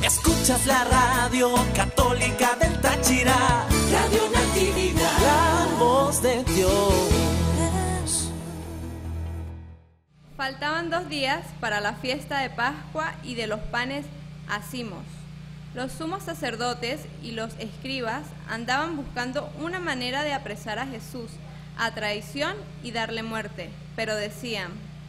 Escuchas la radio católica del Táchira, Radio Natividad, la voz de Dios. Faltaban 2 días para la fiesta de Pascua y de los panes Ácimos. Los sumos sacerdotes y los escribas andaban buscando una manera de apresar a Jesús a traición y darle muerte, pero decían: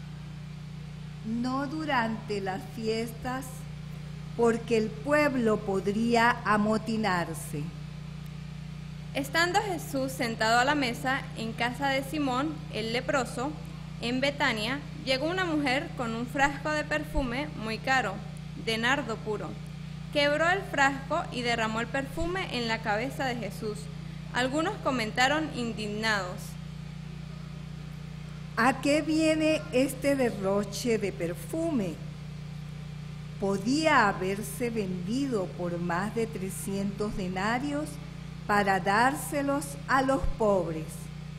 no durante las fiestas, porque el pueblo podría amotinarse. Estando Jesús sentado a la mesa en casa de Simón el leproso, en Betania, llegó una mujer con un frasco de perfume muy caro, de nardo puro. Quebró el frasco y derramó el perfume en la cabeza de Jesús. Algunos comentaron indignados: ¿a qué viene este derroche de perfume? Podía haberse vendido por más de 300 denarios para dárselos a los pobres.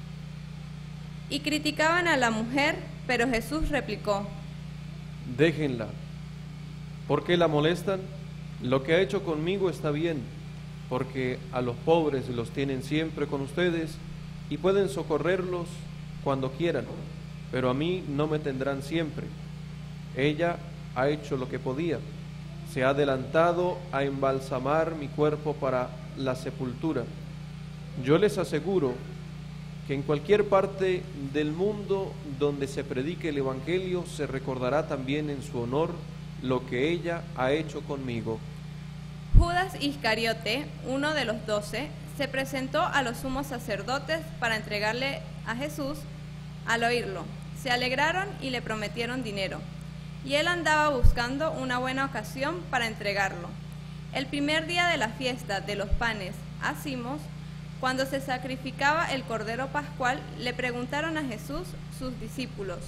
Y criticaban a la mujer, pero Jesús replicó: déjenla. ¿Por qué la molestan? Lo que ha hecho conmigo está bien, porque a los pobres los tienen siempre con ustedes y pueden socorrerlos cuando quieran, pero a mí no me tendrán siempre. Ella ha hecho lo que podía, se ha adelantado a embalsamar mi cuerpo para la sepultura. Yo les aseguro que en cualquier parte del mundo donde se predique el Evangelio se recordará también en su honor lo que ella ha hecho conmigo. Judas Iscariote, uno de los 12, se presentó a los sumos sacerdotes para entregarle a Jesús. Al oírlo, se alegraron y le prometieron dinero, y él andaba buscando una buena ocasión para entregarlo. El primer día de la fiesta de los panes Ácimos, cuando se sacrificaba el Cordero Pascual, le preguntaron a Jesús sus discípulos: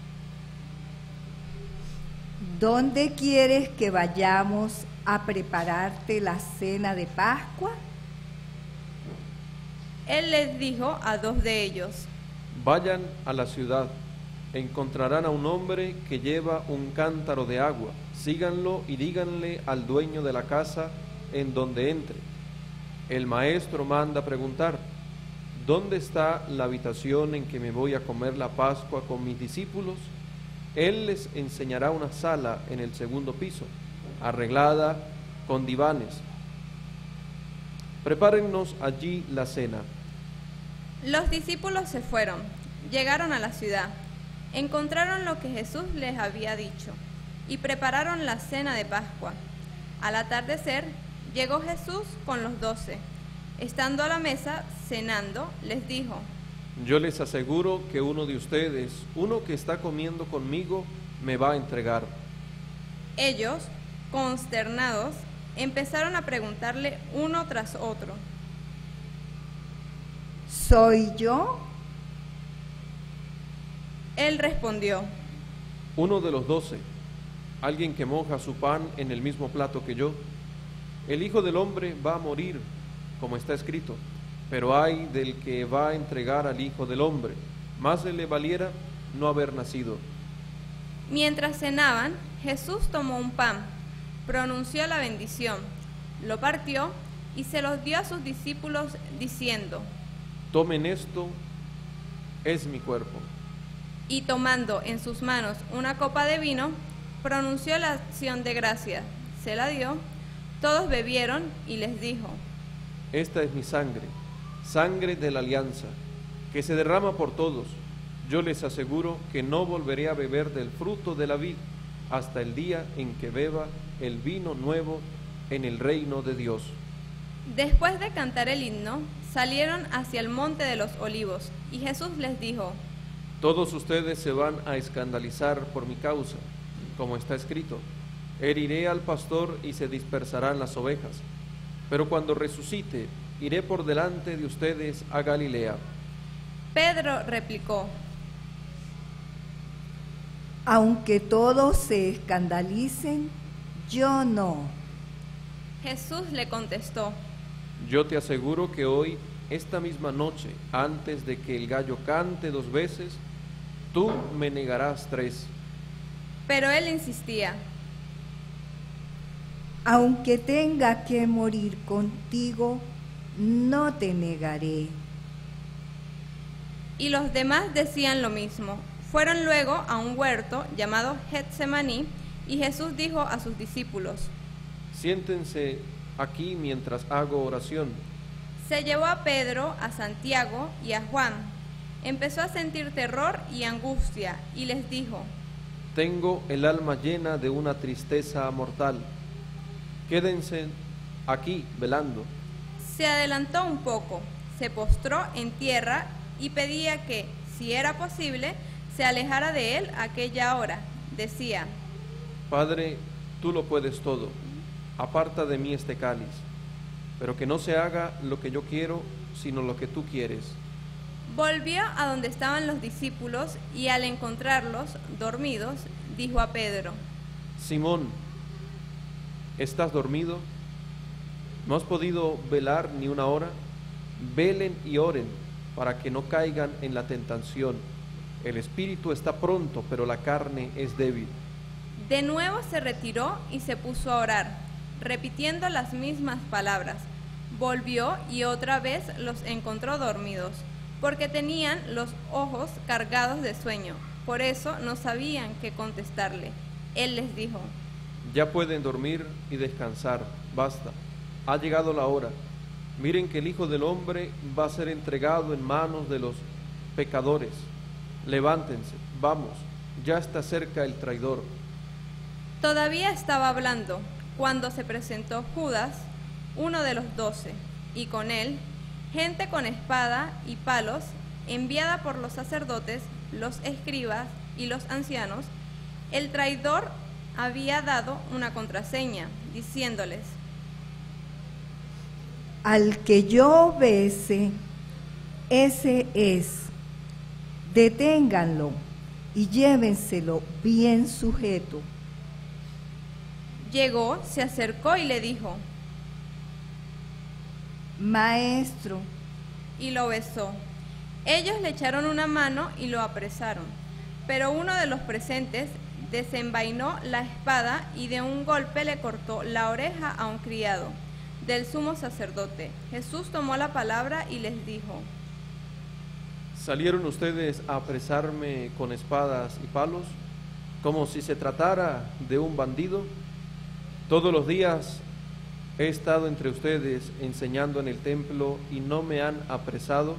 ¿dónde quieres que vayamos a prepararte la cena de Pascua? Él les dijo a 2 de ellos: vayan a la ciudad, encontrarán a un hombre que lleva un cántaro de agua, síganlo y díganle al dueño de la casa en donde entre: el maestro manda preguntar, ¿dónde está la habitación en que me voy a comer la Pascua con mis discípulos? Él les enseñará una sala en el 2º piso, arreglada con divanes. Prepárennos allí la cena. Los discípulos se fueron, llegaron a la ciudad, encontraron lo que Jesús les había dicho y prepararon la cena de Pascua. Al atardecer, llegó Jesús con los 12. Estando a la mesa, cenando, les dijo: yo les aseguro que uno de ustedes, uno que está comiendo conmigo, me va a entregar. Ellos, consternados, empezaron a preguntarle uno tras otro: ¿soy yo? Él respondió: uno de los 12, alguien que moja su pan en el mismo plato que yo. El Hijo del Hombre va a morir, como está escrito, pero ay del que va a entregar al Hijo del Hombre, más le valiera no haber nacido. Mientras cenaban, Jesús tomó un pan, pronunció la bendición, lo partió y se los dio a sus discípulos diciendo: tomen esto, es mi cuerpo. Y tomando en sus manos una copa de vino, pronunció la acción de gracias, se la dio, todos bebieron y les dijo: esta es mi sangre, sangre de la alianza, que se derrama por todos. Yo les aseguro que no volveré a beber del fruto de la vid hasta el día en que beba el vino nuevo en el reino de Dios. Después de cantar el himno, salieron hacia el monte de los Olivos, y Jesús les dijo: todos ustedes se van a escandalizar por mi causa, como está escrito: heriré al pastor y se dispersarán las ovejas. Pero cuando resucite, iré por delante de ustedes a Galilea. Pedro replicó: aunque todos se escandalicen, yo no. Jesús le contestó: yo te aseguro que hoy, esta misma noche, antes de que el gallo cante 2 veces, tú me negarás 3. Pero él insistía: aunque tenga que morir contigo, no te negaré. Y los demás decían lo mismo. Fueron luego a un huerto llamado Getsemaní, y Jesús dijo a sus discípulos: siéntense aquí mientras hago oración. Se llevó a Pedro, a Santiago y a Juan. Empezó a sentir terror y angustia, y les dijo: tengo el alma llena de una tristeza mortal. Quédense aquí velando. Se adelantó un poco, se postró en tierra y pedía que, si era posible, se alejara de él aquella hora. Decía: Padre, tú lo puedes todo, aparta de mí este cáliz, pero que no se haga lo que yo quiero, sino lo que tú quieres. Volvió a donde estaban los discípulos y al encontrarlos dormidos, dijo a Pedro: Simón, ¿estás dormido? ¿No has podido velar ni una hora? Velen y oren para que no caigan en la tentación. El espíritu está pronto, pero la carne es débil. De nuevo se retiró y se puso a orar, repitiendo las mismas palabras. Volvió y otra vez los encontró dormidos, porque tenían los ojos cargados de sueño. Por eso no sabían qué contestarle. Él les dijo: ya pueden dormir y descansar, basta. Ha llegado la hora. Miren que el Hijo del Hombre va a ser entregado en manos de los pecadores. Levántense, vamos, ya está cerca el traidor. Todavía estaba hablando cuando se presentó Judas, uno de los 12, y con él gente con espada y palos, enviada por los sacerdotes, los escribas y los ancianos. El traidor había dado una contraseña, diciéndoles: al que yo bese, ese es. Deténganlo y llévenselo bien sujeto. Llegó, se acercó y le dijo: Maestro. Y lo besó. Ellos le echaron una mano y lo apresaron. Pero uno de los presentes desenvainó la espada y de un golpe le cortó la oreja a un criado del sumo sacerdote. Jesús tomó la palabra y les dijo: ¿salieron ustedes a apresarme con espadas y palos, como si se tratara de un bandido? Todos los días he estado entre ustedes enseñando en el templo y no me han apresado,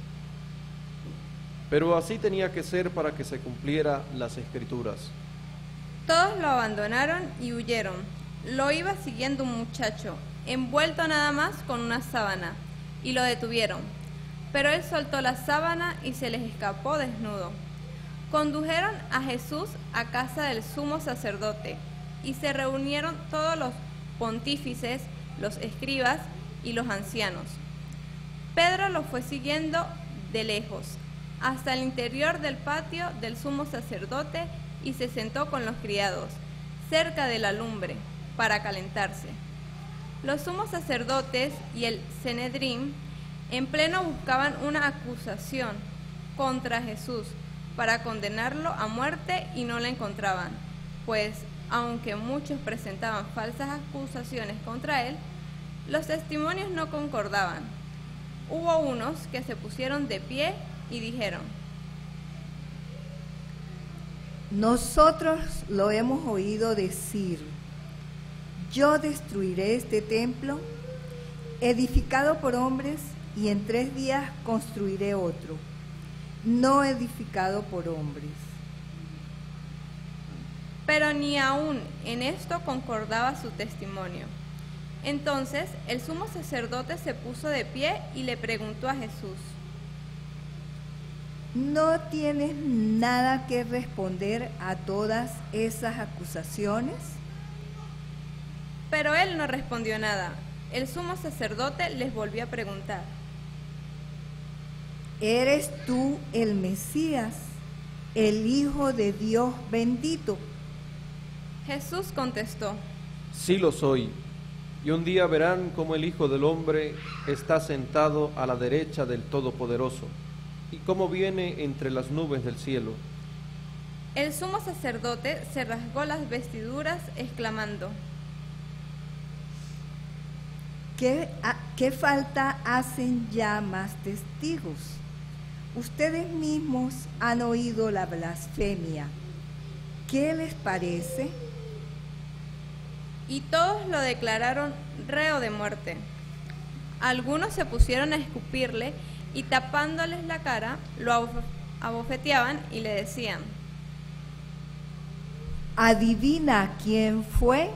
pero así tenía que ser para que se cumpliera las Escrituras. Todos lo abandonaron y huyeron. Lo iba siguiendo un muchacho, envuelto nada más con una sábana, y lo detuvieron. Pero él soltó la sábana y se les escapó desnudo. Condujeron a Jesús a casa del sumo sacerdote, y se reunieron todos los pontífices, los escribas y los ancianos. Pedro lo fue siguiendo de lejos, hasta el interior del patio del sumo sacerdote, y se sentó con los criados, cerca de la lumbre, para calentarse. Los sumos sacerdotes y el Sanedrín en pleno buscaban una acusación contra Jesús para condenarlo a muerte y no la encontraban, pues aunque muchos presentaban falsas acusaciones contra él, los testimonios no concordaban. Hubo unos que se pusieron de pie y dijeron: nosotros lo hemos oído decir: yo destruiré este templo, edificado por hombres, y en 3 días construiré otro, no edificado por hombres. Pero ni aún en esto concordaba su testimonio. Entonces el sumo sacerdote se puso de pie y le preguntó a Jesús: ¿no tienes nada que responder a todas esas acusaciones? Pero él no respondió nada. El sumo sacerdote les volvió a preguntar: ¿eres tú el Mesías, el Hijo de Dios bendito? Jesús contestó: sí lo soy, y un día verán cómo el Hijo del Hombre está sentado a la derecha del Todopoderoso, y cómo viene entre las nubes del cielo. El sumo sacerdote se rasgó las vestiduras, exclamando: ¿Qué falta hacen ya más testigos? Ustedes mismos han oído la blasfemia. ¿Qué les parece? Y todos lo declararon reo de muerte. Algunos se pusieron a escupirle y tapándoles la cara, lo abofeteaban y le decían: ¿adivina quién fue?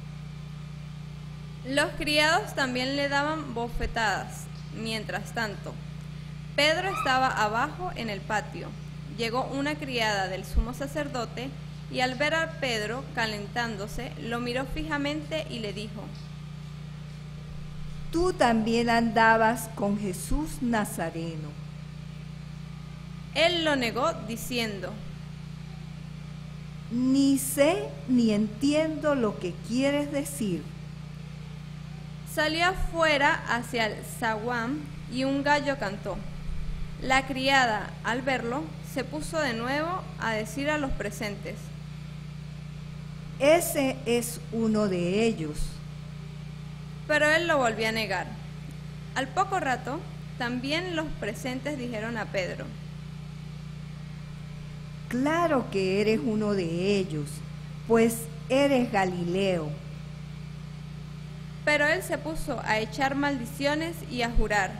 Los criados también le daban bofetadas. Mientras tanto, Pedro estaba abajo en el patio. Llegó una criada del sumo sacerdote y al ver a Pedro calentándose, lo miró fijamente y le dijo: Tú también andabas con Jesús Nazareno. Él lo negó diciendo: Ni sé ni entiendo lo que quieres decir. Salió afuera hacia el zaguán y un gallo cantó. La criada, al verlo, se puso de nuevo a decir a los presentes: Ese es uno de ellos. Pero él lo volvió a negar. Al poco rato, también los presentes dijeron a Pedro: Claro que eres uno de ellos, pues eres Galileo. Pero él se puso a echar maldiciones y a jurar: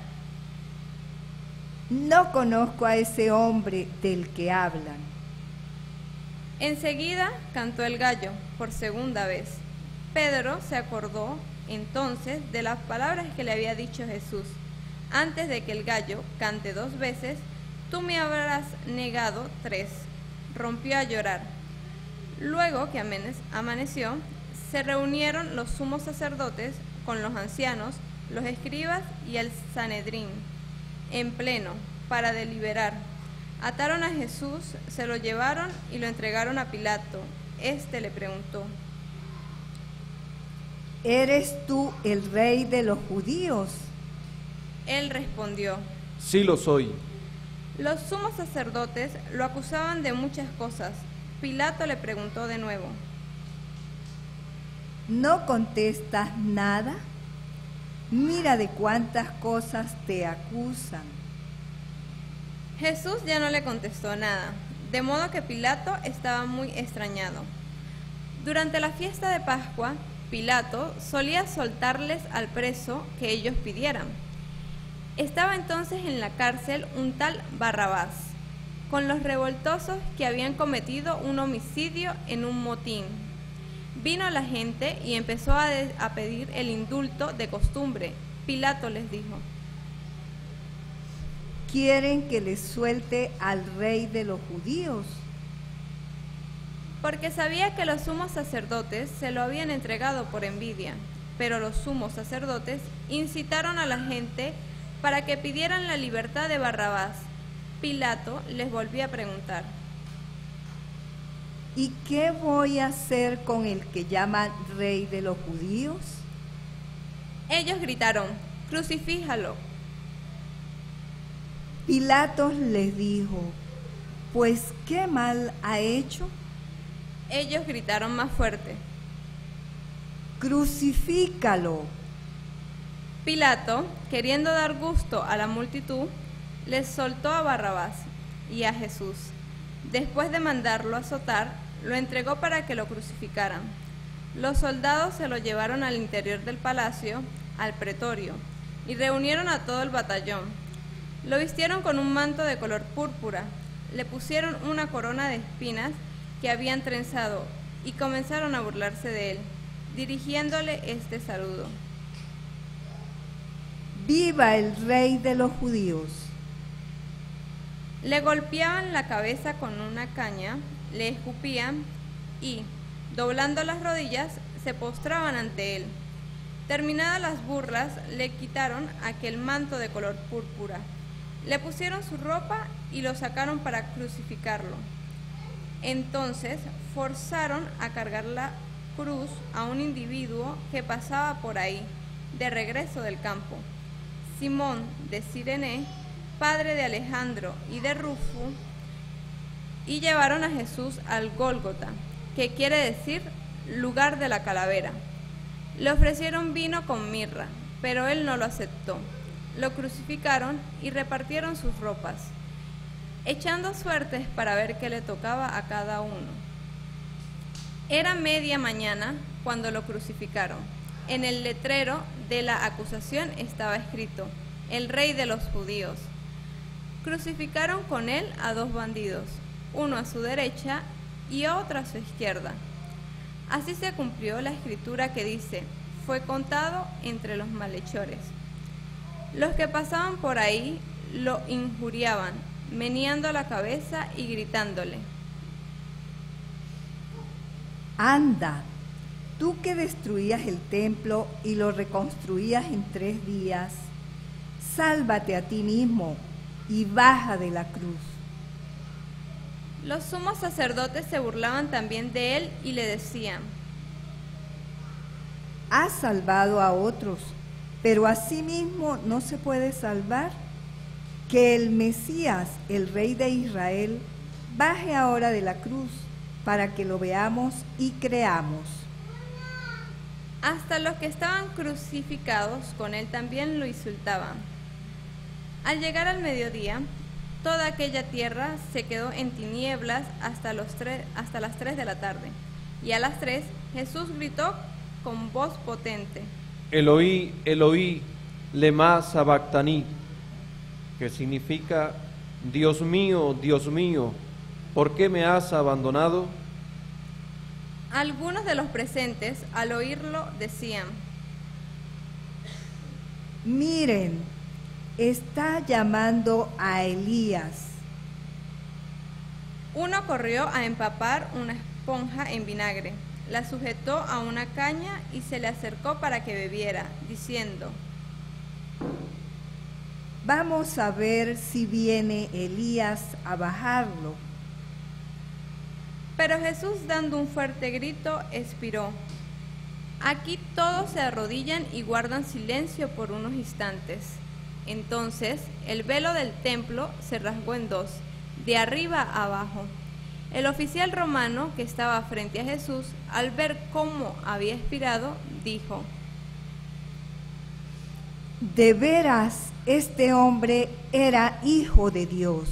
No conozco a ese hombre del que hablan. Enseguida cantó el gallo por segunda vez. Pedro se acordó entonces de las palabras que le había dicho Jesús: antes de que el gallo cante 2 veces, tú me habrás negado 3. Rompió a llorar. Luego que amaneció, se reunieron los sumos sacerdotes con los ancianos, los escribas y el Sanedrín, en pleno, para deliberar. Ataron a Jesús, se lo llevaron y lo entregaron a Pilato. Este le preguntó: ¿Eres tú el rey de los judíos? Él respondió: Sí lo soy. Los sumos sacerdotes lo acusaban de muchas cosas. Pilato le preguntó de nuevo: ¿No contestas nada? Mira de cuántas cosas te acusan. Jesús ya no le contestó nada, de modo que Pilato estaba muy extrañado. Durante la fiesta de Pascua, Pilato solía soltarles al preso que ellos pidieran. Estaba entonces en la cárcel un tal Barrabás, con los revoltosos que habían cometido un homicidio en un motín. Vino la gente y empezó a pedir el indulto de costumbre. Pilato les dijo: ¿Quieren que les suelte al rey de los judíos? Porque sabía que los sumos sacerdotes se lo habían entregado por envidia, pero los sumos sacerdotes incitaron a la gente para que pidieran la libertad de Barrabás. Pilato les volvió a preguntar: ¿Y qué voy a hacer con el que llaman rey de los judíos? Ellos gritaron: ¡Crucifíjalo! Pilato les dijo: Pues, ¿qué mal ha hecho? Ellos gritaron más fuerte: ¡Crucifícalo! Pilato, queriendo dar gusto a la multitud, les soltó a Barrabás y a Jesús. Después de mandarlo azotar, lo entregó para que lo crucificaran. Los soldados se lo llevaron al interior del palacio, al pretorio, y reunieron a todo el batallón. Lo vistieron con un manto de color púrpura, le pusieron una corona de espinas que habían trenzado y comenzaron a burlarse de él, dirigiéndole este saludo: ¡Viva el rey de los judíos! Le golpeaban la cabeza con una caña, le escupían y, doblando las rodillas, se postraban ante él. Terminadas las burlas, le quitaron aquel manto de color púrpura, le pusieron su ropa y lo sacaron para crucificarlo. Entonces forzaron a cargar la cruz a un individuo que pasaba por ahí, de regreso del campo: Simón de Cirene, padre de Alejandro y de Rufo, y llevaron a Jesús al Gólgota, que quiere decir lugar de la calavera. Le ofrecieron vino con mirra, pero él no lo aceptó. Lo crucificaron y repartieron sus ropas, echando suertes para ver qué le tocaba a cada uno. Era media mañana cuando lo crucificaron. En el letrero de la acusación estaba escrito: el Rey de los Judíos. Crucificaron con él a 2 bandidos, uno a su derecha y otro a su izquierda. Así se cumplió la escritura que dice: fue contado entre los malhechores. Los que pasaban por ahí lo injuriaban, meneando la cabeza y gritándole: Anda, tú que destruías el templo y lo reconstruías en 3 días, sálvate a ti mismo y baja de la cruz. Los sumos sacerdotes se burlaban también de él y le decían: Has salvado a otros, pero a sí mismo no se puede salvar. Que el Mesías, el Rey de Israel, baje ahora de la cruz para que lo veamos y creamos. Hasta los que estaban crucificados con él también lo insultaban. Al llegar al mediodía, toda aquella tierra se quedó en tinieblas hasta las 3 de la tarde. Y a las 3 Jesús gritó con voz potente: Eloí, Eloí, lema sabactani, que significa: Dios mío, ¿por qué me has abandonado? Algunos de los presentes, al oírlo, decían: Miren, está llamando a Elías. Uno corrió a empapar una esponja en vinagre, la sujetó a una caña y se le acercó para que bebiera, diciendo: Vamos a ver si viene Elías a bajarlo. Pero Jesús, dando un fuerte grito, expiró. Aquí todos se arrodillan y guardan silencio por unos instantes. Entonces el velo del templo se rasgó en 2, de arriba a abajo. El oficial romano que estaba frente a Jesús, al ver cómo había expirado, dijo: De veras, este hombre era hijo de Dios.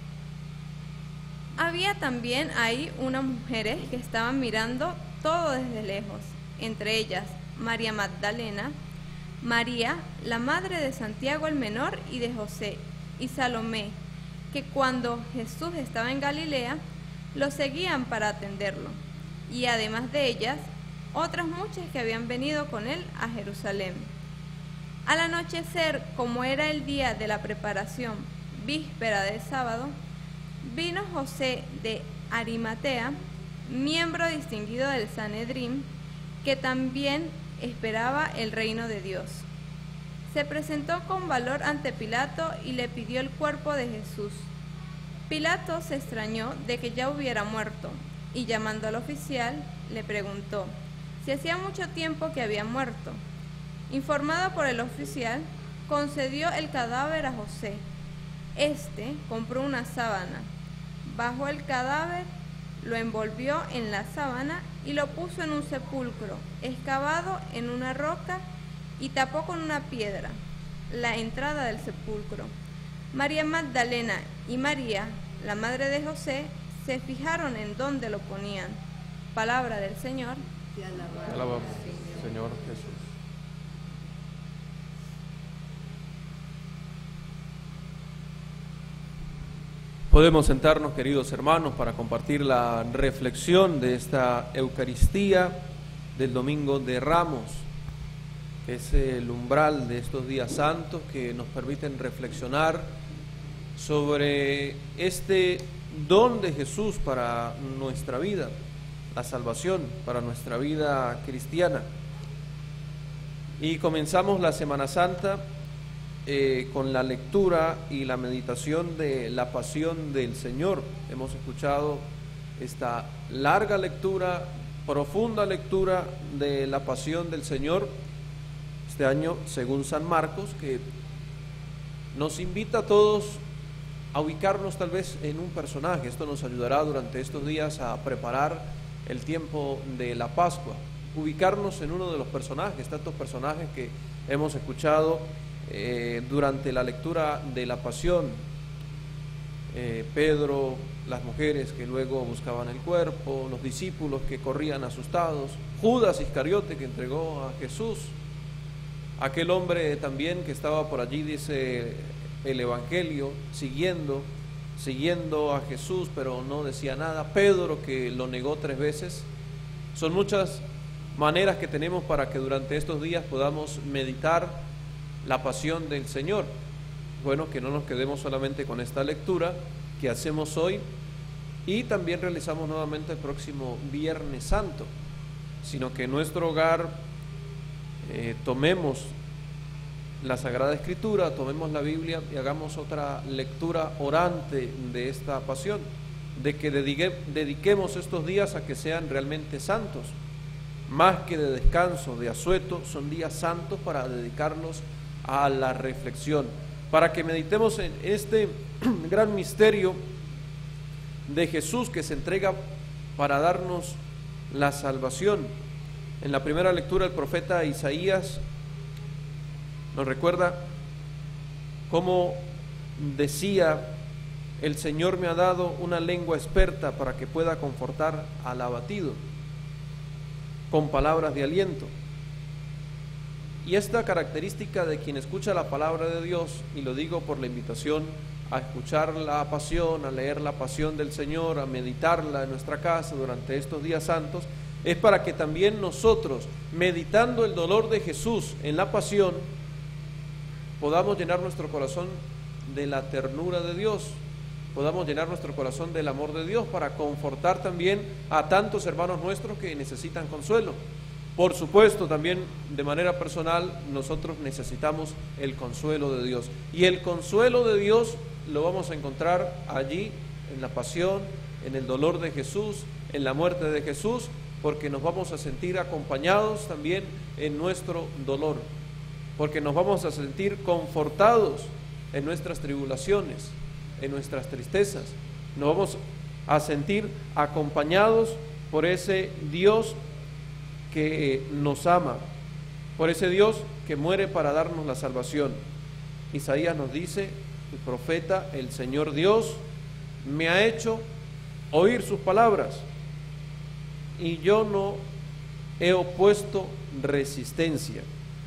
Había también ahí unas mujeres que estaban mirando todo desde lejos, entre ellas María Magdalena, María, la madre de Santiago el menor y de José, y Salomé, que cuando Jesús estaba en Galilea, lo seguían para atenderlo, y además de ellas, otras muchas que habían venido con él a Jerusalén. Al anochecer, como era el día de la preparación, víspera del sábado, vino José de Arimatea, miembro distinguido del Sanedrín, que también esperaba el reino de Dios. Se presentó con valor ante Pilato y le pidió el cuerpo de Jesús. Pilato se extrañó de que ya hubiera muerto, y llamando al oficial, le preguntó si hacía mucho tiempo que había muerto. Informado por el oficial, concedió el cadáver a José. Este compró una sábana, bajó el cadáver, lo envolvió en la sábana y lo puso en un sepulcro excavado en una roca y tapó con una piedra la entrada del sepulcro. María Magdalena y María, la madre de José, se fijaron en dónde lo ponían. Palabra del Señor. Te alabamos, Señor Jesús. Podemos sentarnos, queridos hermanos, para compartir la reflexión de esta Eucaristía del Domingo de Ramos, que es el umbral de estos días santos que nos permiten reflexionar sobre este don de Jesús para nuestra vida, la salvación para nuestra vida cristiana. Y comenzamos la Semana Santa con la lectura y la meditación de la Pasión del Señor. Hemos escuchado esta larga lectura, profunda lectura de la Pasión del Señor, este año según San Marcos, que nos invita a todos a ubicarnos tal vez en un personaje. Esto nos ayudará durante estos días a preparar el tiempo de la Pascua. ubicarnos en uno de los personajes, tantos personajes que hemos escuchado durante la lectura de la Pasión. Pedro, las mujeres que luego buscaban el cuerpo, los discípulos que corrían asustados, Judas Iscariote que entregó a Jesús, aquel hombre también que estaba por allí, dice el Evangelio, siguiendo a Jesús, pero no decía nada, Pedro que lo negó 3 veces. Son muchas maneras que tenemos para que durante estos días podamos meditar la pasión del Señor. Bueno, que no nos quedemos solamente con esta lectura que hacemos hoy y también realizamos nuevamente el próximo Viernes Santo, sino que en nuestro hogar tomemos la Sagrada Escritura, tomemos la Biblia y hagamos otra lectura orante de esta pasión, de que dediquemos estos días a que sean realmente santos, más que de descanso, de asueto, son días santos para dedicarlos a la reflexión, para que meditemos en este gran misterio de Jesús que se entrega para darnos la salvación. En la primera lectura el profeta Isaías nos recuerda cómo decía: el Señor me ha dado una lengua experta para que pueda confortar al abatido, con palabras de aliento. Y esta característica de quien escucha la palabra de Dios, y lo digo por la invitación a escuchar la pasión, a leer la pasión del Señor, a meditarla en nuestra casa durante estos días santos, es para que también nosotros, meditando el dolor de Jesús en la pasión, podamos llenar nuestro corazón de la ternura de Dios, podamos llenar nuestro corazón del amor de Dios para confortar también a tantos hermanos nuestros que necesitan consuelo. Por supuesto, también de manera personal nosotros necesitamos el consuelo de Dios, y el consuelo de Dios lo vamos a encontrar allí en la pasión, en el dolor de Jesús, en la muerte de Jesús, porque nos vamos a sentir acompañados también en nuestro dolor, porque nos vamos a sentir confortados en nuestras tribulaciones, en nuestras tristezas, nos vamos a sentir acompañados por ese Dios que nos ama, por ese Dios que muere para darnos la salvación. Isaías nos dice, el profeta: el Señor Dios me ha hecho oír sus palabras y yo no he opuesto resistencia.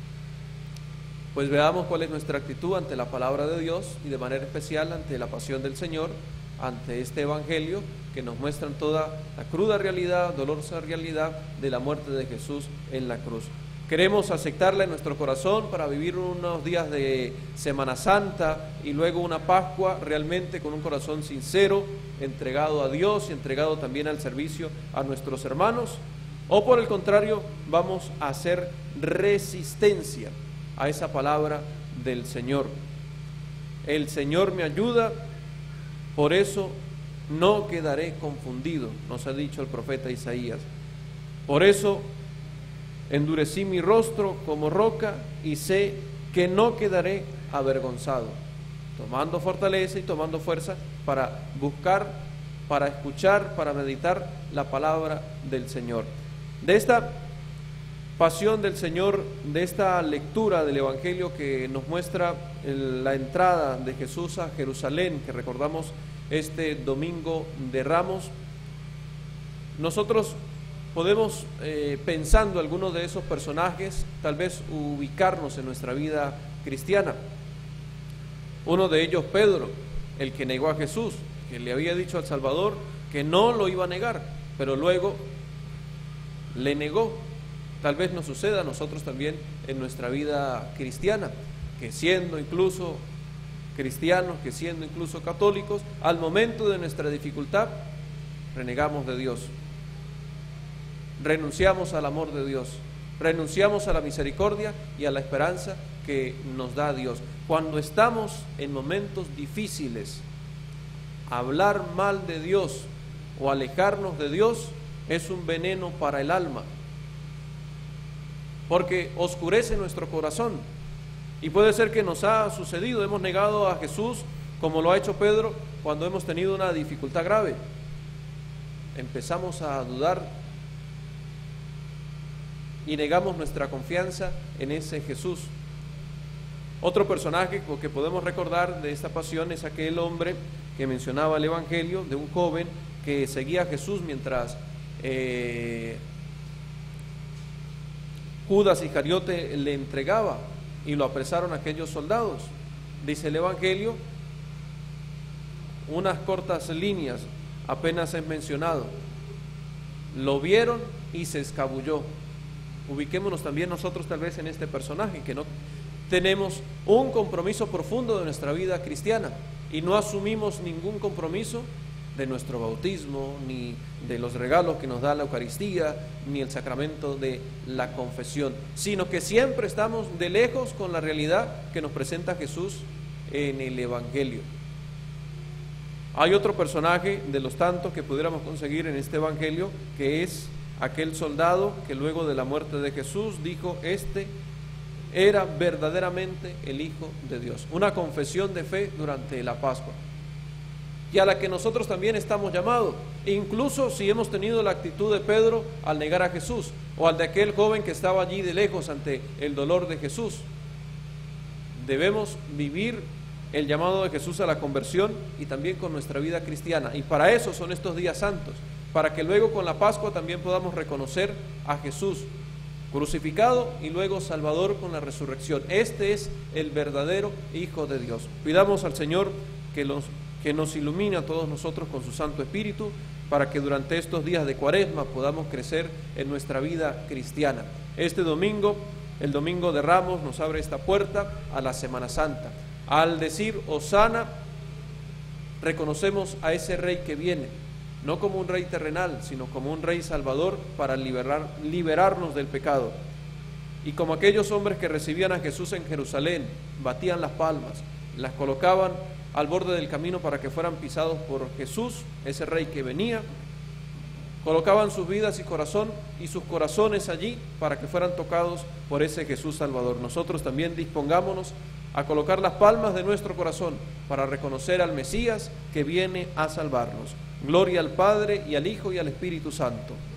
Pues veamos cuál es nuestra actitud ante la palabra de Dios y de manera especial ante la pasión del Señor, ante este Evangelio que nos muestran toda la cruda realidad, dolorosa realidad de la muerte de Jesús en la cruz. Queremos aceptarla en nuestro corazón para vivir unos días de Semana Santa y luego una Pascua realmente con un corazón sincero, entregado a Dios y entregado también al servicio a nuestros hermanos, o por el contrario vamos a hacer resistencia a esa palabra del Señor. El Señor me ayuda, por eso no quedaré confundido, nos ha dicho el profeta Isaías. Por eso endurecí mi rostro como roca y sé que no quedaré avergonzado, tomando fortaleza y tomando fuerza para buscar, para escuchar, para meditar la palabra del Señor. De esta pasión del Señor, de esta lectura del Evangelio que nos muestra la entrada de Jesús a Jerusalén, que recordamos este domingo de Ramos, nosotros podemos, pensando algunos de esos personajes, tal vez ubicarnos en nuestra vida cristiana. Uno de ellos, Pedro, el que negó a Jesús, que le había dicho al Salvador que no lo iba a negar, pero luego le negó. Tal vez nos suceda a nosotros también en nuestra vida cristiana, que siendo incluso cristianos, que siendo incluso católicos, al momento de nuestra dificultad renegamos de Dios, renunciamos al amor de Dios, renunciamos a la misericordia y a la esperanza que nos da Dios. Cuando estamos en momentos difíciles, hablar mal de Dios o alejarnos de Dios es un veneno para el alma, porque oscurece nuestro corazón. Y puede ser que nos ha sucedido, hemos negado a Jesús como lo ha hecho Pedro cuando hemos tenido una dificultad grave. Empezamos a dudar y negamos nuestra confianza en ese Jesús. Otro personaje que podemos recordar de esta pasión es aquel hombre que mencionaba el Evangelio, de un joven que seguía a Jesús mientras Judas Iscariote le entregaba y lo apresaron aquellos soldados. Dice el Evangelio, unas cortas líneas apenas es mencionado. Lo vieron y se escabulló. Ubiquémonos también nosotros tal vez en este personaje, que no tenemos un compromiso profundo de nuestra vida cristiana y no asumimos ningún compromiso de nuestro bautismo, ni de los regalos que nos da la Eucaristía, ni el sacramento de la confesión, sino que siempre estamos de lejos con la realidad que nos presenta Jesús en el Evangelio. Hay otro personaje de los tantos que pudiéramos conseguir en este Evangelio, que es aquel soldado que luego de la muerte de Jesús dijo: este era verdaderamente el Hijo de Dios. Una confesión de fe durante la Pascua, y a la que nosotros también estamos llamados, incluso si hemos tenido la actitud de Pedro al negar a Jesús, o al de aquel joven que estaba allí de lejos ante el dolor de Jesús. Debemos vivir el llamado de Jesús a la conversión y también con nuestra vida cristiana, y para eso son estos días santos, para que luego con la Pascua también podamos reconocer a Jesús crucificado y luego Salvador con la resurrección. Este es el verdadero Hijo de Dios. Pidamos al Señor que nos ilumine a todos nosotros con su Santo Espíritu, para que durante estos días de Cuaresma podamos crecer en nuestra vida cristiana. Este domingo, el Domingo de Ramos, nos abre esta puerta a la Semana Santa. Al decir Hosana, reconocemos a ese Rey que viene, no como un Rey terrenal, sino como un Rey Salvador para liberarnos del pecado. Y como aquellos hombres que recibían a Jesús en Jerusalén, batían las palmas, las colocaban al borde del camino para que fueran pisados por Jesús, ese Rey que venía, colocaban sus vidas y sus corazones allí para que fueran tocados por ese Jesús Salvador. Nosotros también dispongámonos a colocar las palmas de nuestro corazón para reconocer al Mesías que viene a salvarnos. Gloria al Padre, y al Hijo, y al Espíritu Santo.